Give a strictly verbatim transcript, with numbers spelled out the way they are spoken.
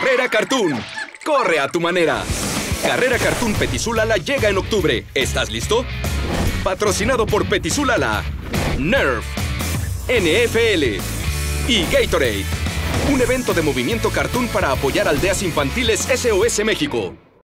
Carrera Cartoon. Corre a tu manera. Carrera Cartoon Petisúlala llega en octubre. ¿Estás listo? Patrocinado por Petisúlala, Nerf, N F L y Gatorade. Un evento de movimiento cartoon para apoyar aldeas infantiles S O S México.